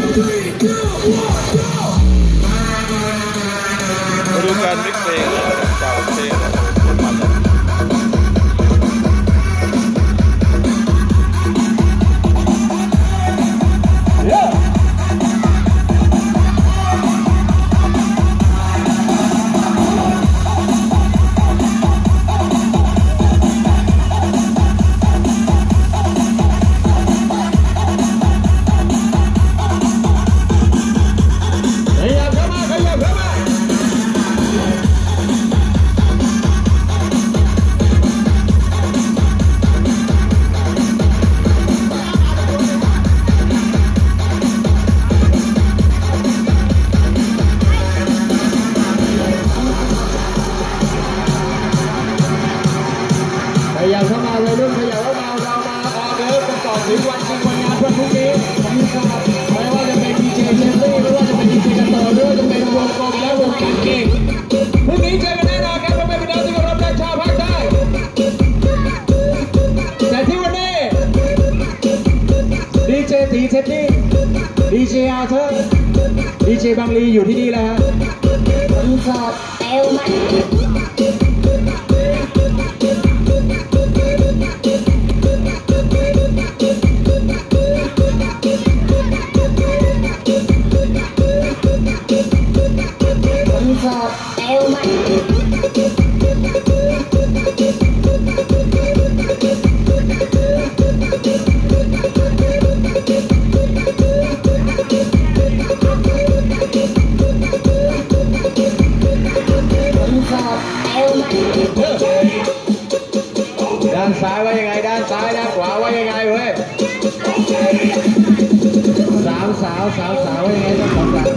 ดูการมิกซ์เพลงจากเพลงมันขยับเข้ามาเลยรุ่นขยับเข้ามาเรามาออกเดินกันก่อนถึงวันจริงวันงานวันพรุ่งนี้ไม่ว่าจะเป็นดีเจเจสซี่ไม่ว่าจะเป็นดีเจกันเตอร์หรือว่าจะเป็นวงกลมและวงการเก่งพรุ่งนี้เจอกันแน่นอนครับพ่อแม่พี่น้องที่เคารพรักชาวภาคใต้แต่ที่วันนี้ดีเจตีเท็ดดี้ดีเจอาเธอร์ดีเจบังลีอยู่ที่นี่แล้วฮะผมสอบเอลมันด้านซ้ายว่ายังไงด้านซ้ายด้านขวาว่ายังไงเว้ยสาวว่ายังไงต้องสองสาว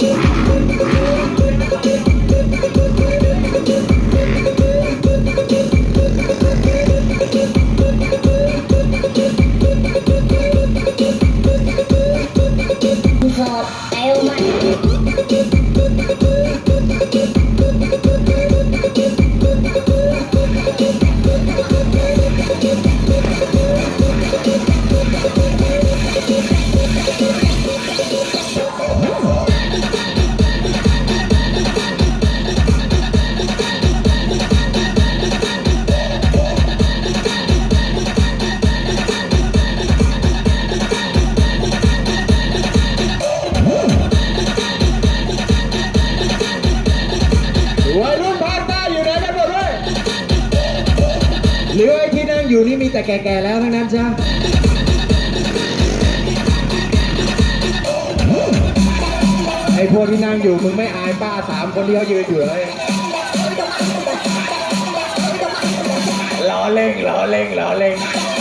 วัยรุ่นภาคใต้อยู่ไหนกันหมดเลยหรือไอ้ที่นั่งอยู่นี่มีแต่แก่ๆแล้วทั้งนั้นจ้าไอ้พวกที่นั่งอยู่มึงไม่อายป้า3 คนที่เขายืนอยู่เลยล้อเล่ง